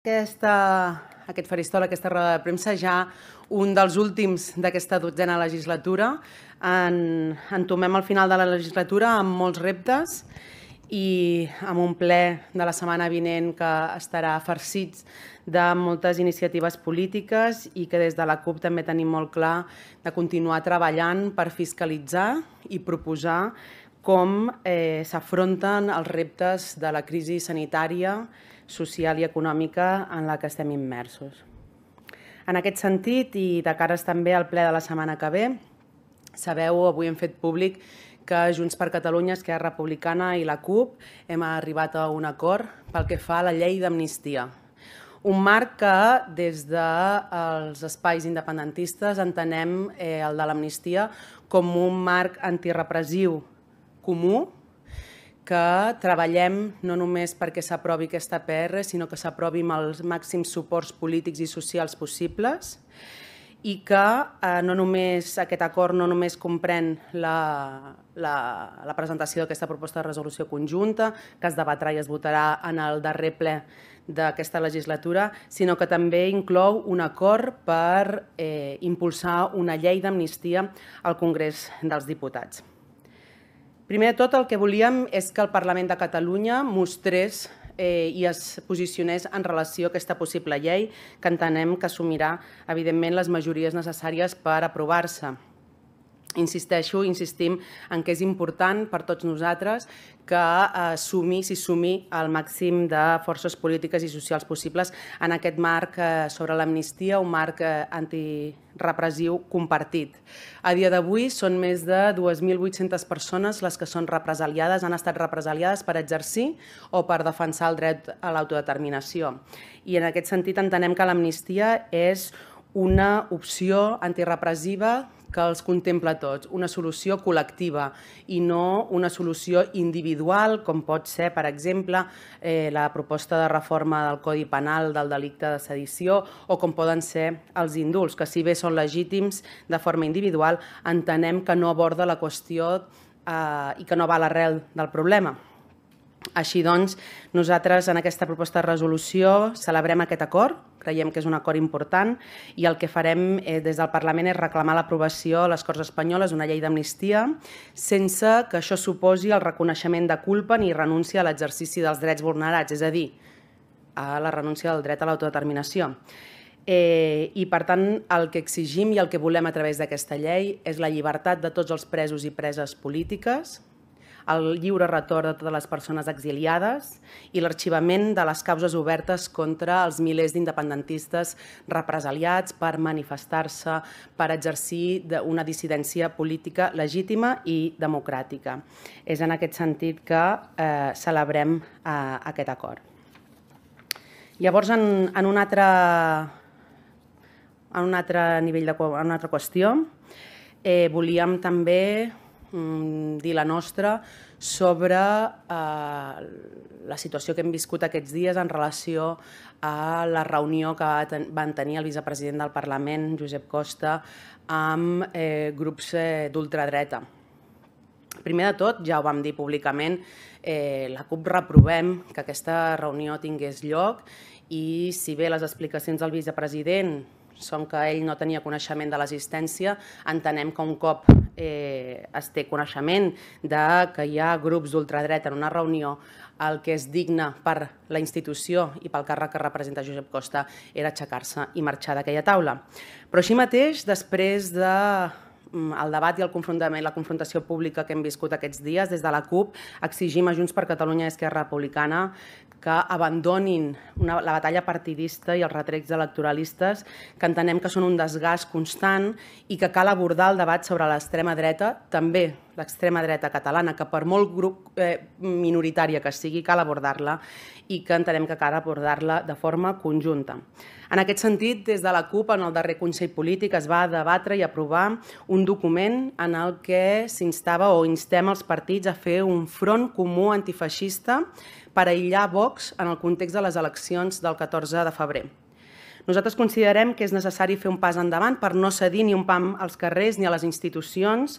Aquest faristol, aquesta roda de premsa, ja un dels últims d'aquesta 12a legislatura. Entomem al final de la legislatura amb molts reptes i amb un ple de la setmana vinent que estarà farcit de moltes iniciatives polítiques i que des de la CUP també tenim molt clar de continuar treballant per fiscalitzar i proposar com s'afronten els reptes de la crisi sanitària, social i econòmica en la que estem immersos. En aquest sentit, i de cares també al ple de la setmana que ve, sabeu, avui hem fet públic que Junts per Catalunya, Esquerra Republicana i la CUP hem arribat a un acord pel que fa a la llei d'amnistia. Un marc que des dels espais independentistes entenem el de l'amnistia com un marc antirepressiu comú, que treballem no només perquè s'aprovi aquesta PR, sinó que s'aprovi amb els màxims suports polítics i socials possibles i que aquest acord no només comprèn la presentació d'aquesta proposta de resolució conjunta, que es debatrà i es votarà en el darrer ple d'aquesta legislatura, sinó que també inclou un acord per impulsar una llei d'amnistia al Congrés dels Diputats. Primer de tot, el que volíem és que el Parlament de Catalunya mostrés i es posicionés en relació a aquesta possible llei, que entenem que assumirà, evidentment, les majories necessàries per aprovar-se. Insistim en que és important per tots nosaltres que s'hi sumi el màxim de forces polítiques i socials possibles en aquest marc sobre l'amnistia, un marc antirepressiu compartit. A dia d'avui són més de 2.800 persones les que són represaliades, han estat represaliades per exercir o per defensar el dret a l'autodeterminació. I en aquest sentit entenem que l'amnistia és una opció antirepressiva que els contempla tots, una solució col·lectiva i no una solució individual, com pot ser, per exemple, la proposta de reforma del Codi Penal del delicte de sedició o com poden ser els indults, que si bé són legítims de forma individual, entenem que no aborda la qüestió i que no va a l'arrel del problema. Així doncs, nosaltres en aquesta proposta de resolució celebrem aquest acord, creiem que és un acord important i el que farem des del Parlament és reclamar l'aprovació a les Corts Espanyoles d'una llei d'amnistia sense que això suposi el reconeixement de culpa ni renúncia a l'exercici dels drets vulnerats, és a dir, a la renúncia del dret a l'autodeterminació. I, per tant, el que exigim i el que volem a través d'aquesta llei és la llibertat de tots els presos i preses polítiques, el lliure retorn de totes les persones exiliades i l'arxivament de les causes obertes contra els milers d'independentistes represaliats per manifestar-se, per exercir una dissidència política legítima i democràtica. És en aquest sentit que celebrem aquest acord. Llavors, en un altre nivell, en una altra qüestió, volíem també dir la nostra sobre la situació que hem viscut aquests dies en relació a la reunió que van tenir el vicepresident del Parlament, Josep Costa, amb grups d'ultradreta. Primer de tot, ja ho vam dir públicament, la CUP reprovem que aquesta reunió tingués lloc i si bé les explicacions del vicepresident són que ell no tenia coneixement de l'existència, entenem que un cop es té coneixement que hi ha grups d'ultradreta en una reunió, el que és digne per la institució i pel càrrec que representa Josep Costa era aixecar-se i marxar d'aquella taula. Però així mateix, després del debat i la confrontació pública que hem viscut aquests dies, des de la CUP exigim a Junts per Catalunya i Esquerra Republicana que abandonin la batalla partidista i els retrets electoralistes, que entenem que són un desgast constant i que cal abordar el debat sobre l'extrema dreta, també l'extrema dreta catalana, que per molt grup minoritària que sigui, cal abordar-la i que entenem que cal abordar-la de forma conjunta. En aquest sentit, des de la CUP, en el darrer Consell Polític, es va debatre i aprovar un document en el que s'instava o instem els partits a fer un front comú antifeixista per aïllar Vox en el context de les eleccions del 14 de febrer. Nosaltres considerem que és necessari fer un pas endavant per no cedir ni un pam als carrers ni a les institucions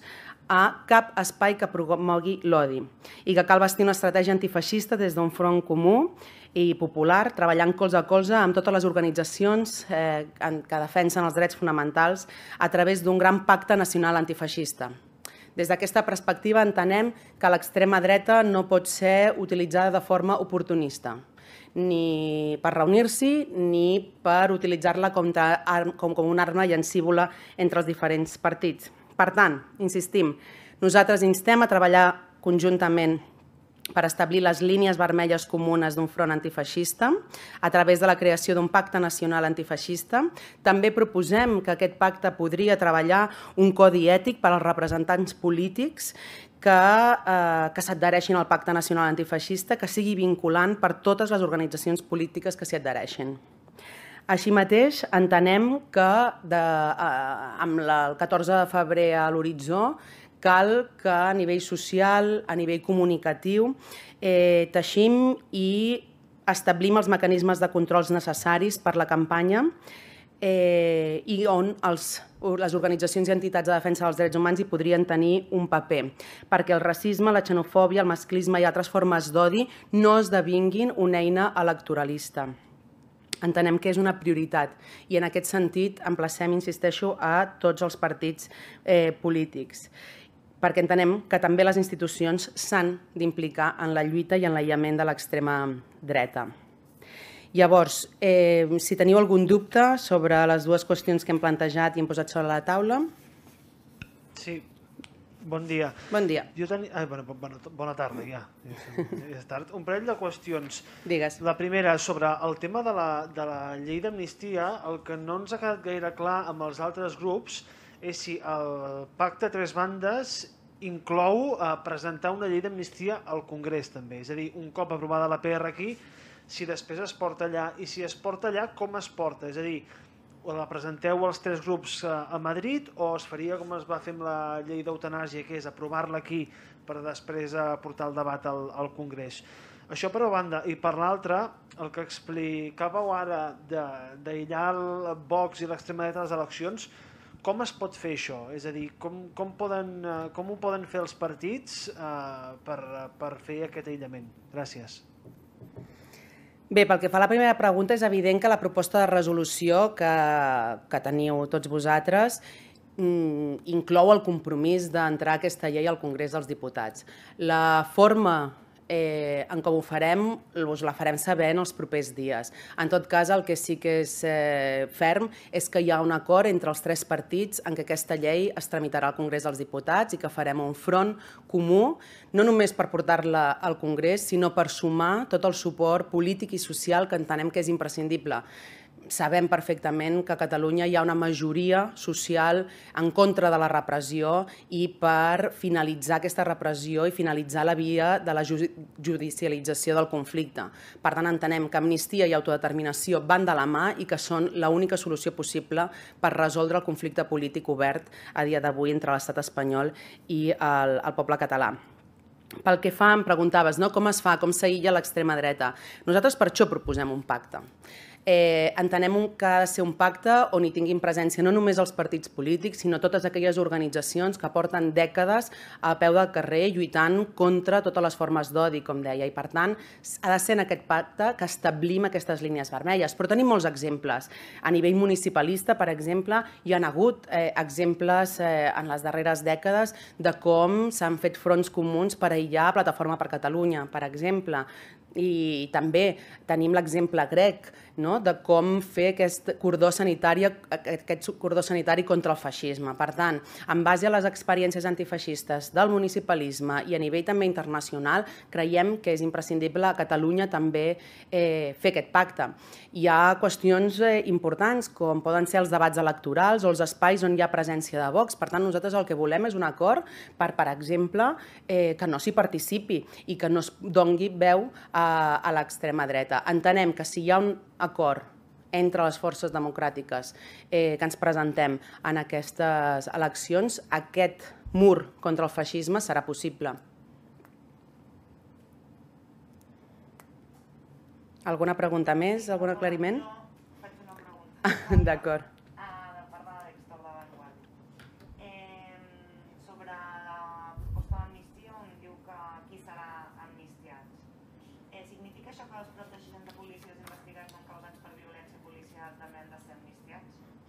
a cap espai que promogui l'odi i que cal bastir una estratègia antifeixista des d'un front comú i popular, treballant colze a colze amb totes les organitzacions que defensen els drets fonamentals a través d'un gran pacte nacional antifeixista. Des d'aquesta perspectiva entenem que l'extrema dreta no pot ser utilitzada de forma oportunista, ni per reunir-s'hi ni per utilitzar-la com una arma llancívola entre els diferents partits. Per tant, insistim, nosaltres instem a treballar conjuntament per establir les línies vermelles comunes d'un front antifeixista a través de la creació d'un pacte nacional antifeixista. També proposem que aquest pacte podria treballar un codi ètic per als representants polítics que s'adhereixin al pacte nacional antifeixista, que sigui vinculant per totes les organitzacions polítiques que s'hi adhereixin. Així mateix, entenem que amb el 14 de febrer a l'horitzó cal que a nivell social, a nivell comunicatiu, teixim i establim els mecanismes de controls necessaris per la campanya i on les organitzacions i entitats de defensa dels drets humans hi podrien tenir un paper, perquè el racisme, la xenofòbia, el masclisme i altres formes d'odi no esdevinguin una eina electoralista. Entenem que és una prioritat i en aquest sentit emplacem, insisteixo, a tots els partits polítics, perquè entenem que també les institucions s'han d'implicar en la lluita i en l'aïllament de l'extrema dreta. Llavors, si teniu algun dubte sobre les dues qüestions que hem plantejat i hem posat sobre la taula. Sí, bon dia. Bon dia. Bona tarda, ja. És tard. Un parell de qüestions. Digues. La primera, sobre el tema de la llei d'amnistia, el que no ens ha quedat gaire clar amb els altres grups és si el pacte a tres bandes inclou presentar una llei d'amnistia al Congrés també. És a dir, un cop aprovada la PR aquí, si després es porta allà, i si es porta allà, com es porta? És a dir, la presenteu als tres grups a Madrid o es faria com es va fer amb la llei d'eutanàsia, que és aprovar-la aquí per després portar el debat al Congrés? Això per una banda. I per l'altra, el que explicàveu ara d'aïllar el Vox i l'extrema dreta de les eleccions, com es pot fer això? És a dir, com ho poden fer els partits per fer aquest aïllament? Gràcies. Bé, pel que fa a la primera pregunta, és evident que la proposta de resolució que teniu tots vosaltres inclou el compromís d'entrar aquesta llei al Congrés dels Diputats. La forma en com ho farem, us la farem saber en els propers dies. En tot cas, el que sí que és ferm és que hi ha un acord entre els tres partits en què aquesta llei es tramitarà al Congrés dels Diputats i que farem un front comú, no només per portar-la al Congrés, sinó per sumar tot el suport polític i social que entenem que és imprescindible. Sabem perfectament que a Catalunya hi ha una majoria social en contra de la repressió i per finalitzar aquesta repressió i finalitzar la via de la judicialització del conflicte. Per tant, entenem que amnistia i autodeterminació van de la mà i que són l'única solució possible per resoldre el conflicte polític obert a dia d'avui entre l'estat espanyol i el poble català. Pel que fa, em preguntaves, com es fa, com s'aïlla l'extrema dreta. Nosaltres per això proposem un pacte. Entenem que ha de ser un pacte on hi tinguin presència no només els partits polítics, sinó totes aquelles organitzacions que porten dècades a peu del carrer lluitant contra totes les formes d'odi, com deia. I per tant, ha de ser en aquest pacte que establim aquestes línies vermelles. Però tenim molts exemples. A nivell municipalista, per exemple, hi ha hagut exemples en les darreres dècades de com s'han fet fronts comuns per aïllar Plataforma per Catalunya, per exemple. I també tenim l'exemple grec de com fer aquest cordó sanitari contra el feixisme. Per tant, en base a les experiències antifeixistes del municipalisme i a nivell també internacional, creiem que és imprescindible a Catalunya també fer aquest pacte. Hi ha qüestions importants, com poden ser els debats electorals o els espais on hi ha presència de Vox. Per tant, nosaltres el que volem és un acord per exemple, que no s'hi participi i que no es doni veu a l'extrema dreta. Entenem que si hi ha un acord entre les forces democràtiques que ens presentem en aquestes eleccions, aquest mur contra el feixisme serà possible. Alguna pregunta més? Algun aclariment? No, faig una pregunta. D'acord. De part de l'Extor de Vanguard. Sobre la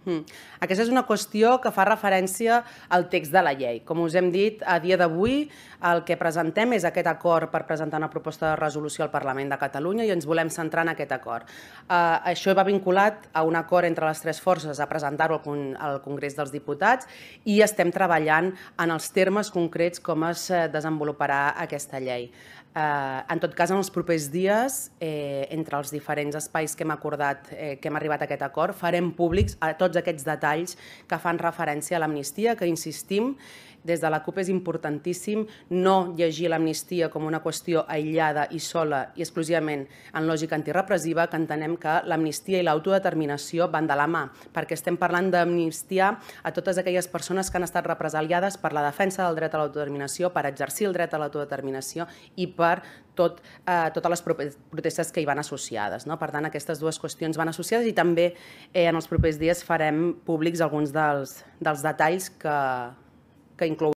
Aquesta és una qüestió que fa referència al text de la llei. Com us hem dit, a dia d'avui el que presentem és aquest acord per presentar una proposta de resolució al Parlament de Catalunya i ens volem centrar en aquest acord. Això va vinculat a un acord entre les tres forces a presentar-ho al Congrés dels Diputats i estem treballant en els termes concrets com es desenvoluparà aquesta llei. En tot cas, en els propers dies, entre els diferents espais que hem acordat, que hem arribat a aquest acord, farem públics tots aquests detalls que fan referència a l'amnistia, que insistim, des de la CUP és importantíssim no llegir l'amnistia com una qüestió aïllada i sola i exclusivament en lògica antirepressiva, que entenem que l'amnistia i l'autodeterminació van de la mà, perquè estem parlant d'amnistiar a totes aquelles persones que han estat represaliades per la defensa del dret a l'autodeterminació, per exercir el dret a l'autodeterminació i per totes les protestes que hi van associades. Per tant, aquestes dues qüestions van associades i també en els propers dies farem públics alguns dels detalls que inclouen